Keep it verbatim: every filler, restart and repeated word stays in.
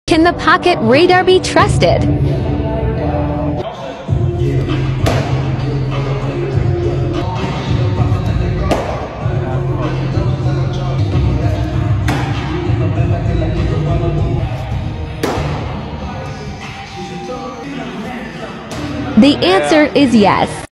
Can the pocket radar be trusted? The answer is yes.